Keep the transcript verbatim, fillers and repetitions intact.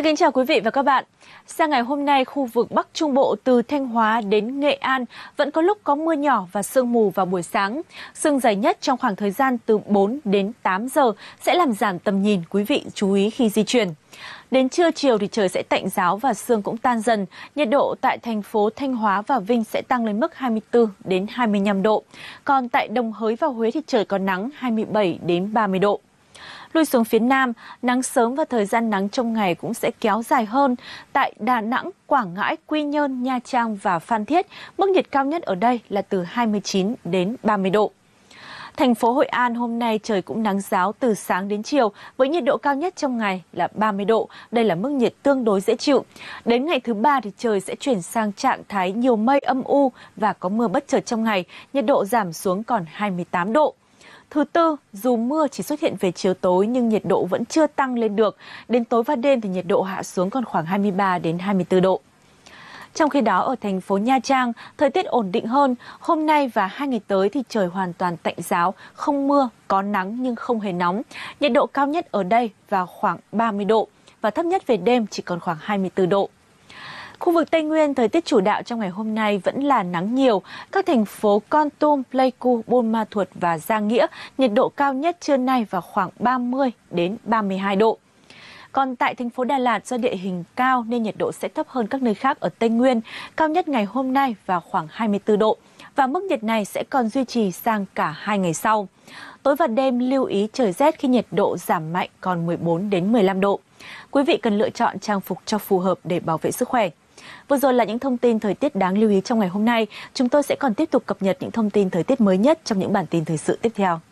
Xin kính chào quý vị và các bạn. Sang ngày hôm nay, khu vực Bắc Trung Bộ từ Thanh Hóa đến Nghệ An vẫn có lúc có mưa nhỏ và sương mù vào buổi sáng. Sương dày nhất trong khoảng thời gian từ bốn đến tám giờ sẽ làm giảm tầm nhìn, quý vị chú ý khi di chuyển. Đến trưa chiều thì trời sẽ tạnh ráo và sương cũng tan dần. Nhiệt độ tại thành phố Thanh Hóa và Vinh sẽ tăng lên mức hai mươi tư đến hai mươi lăm độ. Còn tại Đồng Hới và Huế thì trời có nắng hai mươi bảy đến ba mươi độ. Lui xuống phía Nam, nắng sớm và thời gian nắng trong ngày cũng sẽ kéo dài hơn. Tại Đà Nẵng, Quảng Ngãi, Quy Nhơn, Nha Trang và Phan Thiết, mức nhiệt cao nhất ở đây là từ hai mươi chín đến ba mươi độ. Thành phố Hội An hôm nay trời cũng nắng ráo từ sáng đến chiều với nhiệt độ cao nhất trong ngày là ba mươi độ. Đây là mức nhiệt tương đối dễ chịu. Đến ngày thứ ba thì trời sẽ chuyển sang trạng thái nhiều mây âm u và có mưa bất chợt trong ngày, nhiệt độ giảm xuống còn hai mươi tám độ. Thứ tư, dù mưa chỉ xuất hiện về chiều tối nhưng nhiệt độ vẫn chưa tăng lên được. Đến tối và đêm thì nhiệt độ hạ xuống còn khoảng hai mươi ba đến hai mươi tư độ. Trong khi đó ở thành phố Nha Trang, thời tiết ổn định hơn. Hôm nay và hai ngày tới thì trời hoàn toàn tạnh ráo, không mưa, có nắng nhưng không hề nóng. Nhiệt độ cao nhất ở đây vào khoảng ba mươi độ và thấp nhất về đêm chỉ còn khoảng hai mươi tư độ. Khu vực Tây Nguyên, thời tiết chủ đạo trong ngày hôm nay vẫn là nắng nhiều. Các thành phố Kon Tum, Pleiku, Buôn Ma Thuột và Gia Nghĩa, nhiệt độ cao nhất trưa nay vào khoảng ba mươi đến ba mươi hai độ. Còn tại thành phố Đà Lạt, do địa hình cao nên nhiệt độ sẽ thấp hơn các nơi khác ở Tây Nguyên. Cao nhất ngày hôm nay vào khoảng hai mươi tư độ. Và mức nhiệt này sẽ còn duy trì sang cả hai ngày sau. Tối và đêm lưu ý trời rét khi nhiệt độ giảm mạnh còn mười bốn đến mười lăm độ. Quý vị cần lựa chọn trang phục cho phù hợp để bảo vệ sức khỏe. Vừa rồi là những thông tin thời tiết đáng lưu ý trong ngày hôm nay. Chúng tôi sẽ còn tiếp tục cập nhật những thông tin thời tiết mới nhất trong những bản tin thời sự tiếp theo.